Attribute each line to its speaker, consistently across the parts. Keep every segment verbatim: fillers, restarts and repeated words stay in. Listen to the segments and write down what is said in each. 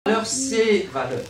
Speaker 1: ses valeurs.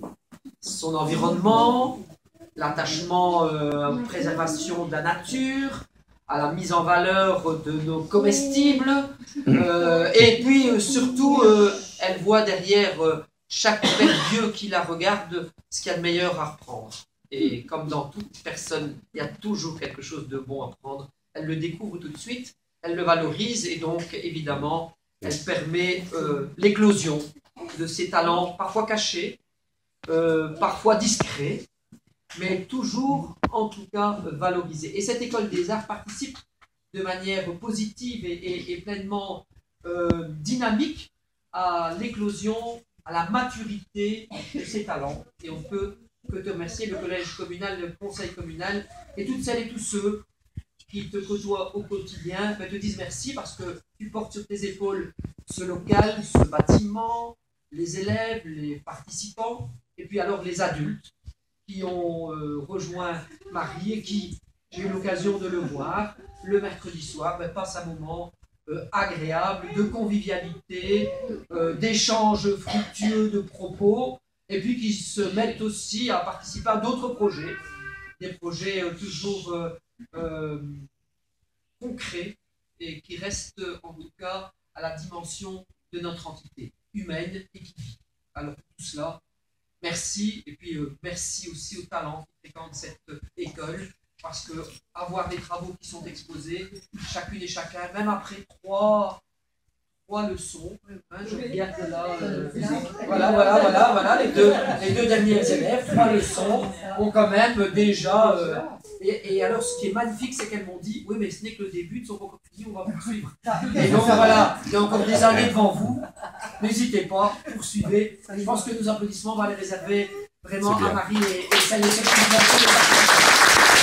Speaker 1: Son environnement, l'attachement euh, à la préservation de la nature, à la mise en valeur de nos comestibles, euh, et puis euh, surtout, euh, elle voit derrière euh, chaque père Dieu qui la regarde ce qu'il y a de meilleur à reprendre. Et comme dans toute personne, il y a toujours quelque chose de bon à prendre. Elle le découvre tout de suite, elle le valorise, et donc, évidemment, elle permet euh, l'éclosion de ses talents, parfois cachés, euh, parfois discrets, mais toujours, en tout cas, valorisés. Et cette école des arts participe de manière positive et, et, et pleinement euh, dynamique à l'éclosion, à la maturité de ses talents. Et on peut que te remercier, le collège communal, le conseil communal, et toutes celles et tous ceux qui te côtoient au quotidien, ben, te disent merci parce que tu portes sur tes épaules ce local, ce bâtiment, les élèves, les participants, et puis alors les adultes qui ont euh, rejoint Marie et qui, j'ai eu l'occasion de le voir, le mercredi soir, ben, passent un moment euh, agréable, de convivialité, euh, d'échanges fructueux de propos, et puis qui se mettent aussi à participer à d'autres projets, des projets euh, toujours euh, euh, concrets et qui restent en tout cas à la dimension de notre entité humaine et qui vit. Alors pour tout cela, merci, et puis euh, merci aussi aux talents qui fréquentent cette euh, école, parce que avoir des travaux qui sont exposés, chacune et chacun, même après trois, trois leçons, hein, je regarde là, euh, voilà, voilà, voilà, voilà, les deux, les deux derniers élèves, trois leçons, ont quand même déjà, euh, et, et alors ce qui est magnifique, c'est qu'elles m'ont dit, oui mais ce n'est que le début, ne sont pas encore finis, on va poursuivre. Et donc voilà, il y a encore des années devant vous, n'hésitez pas, poursuivez. Je pense que nos applaudissements, on va les réserver vraiment à Marie et, et ça y est, c'est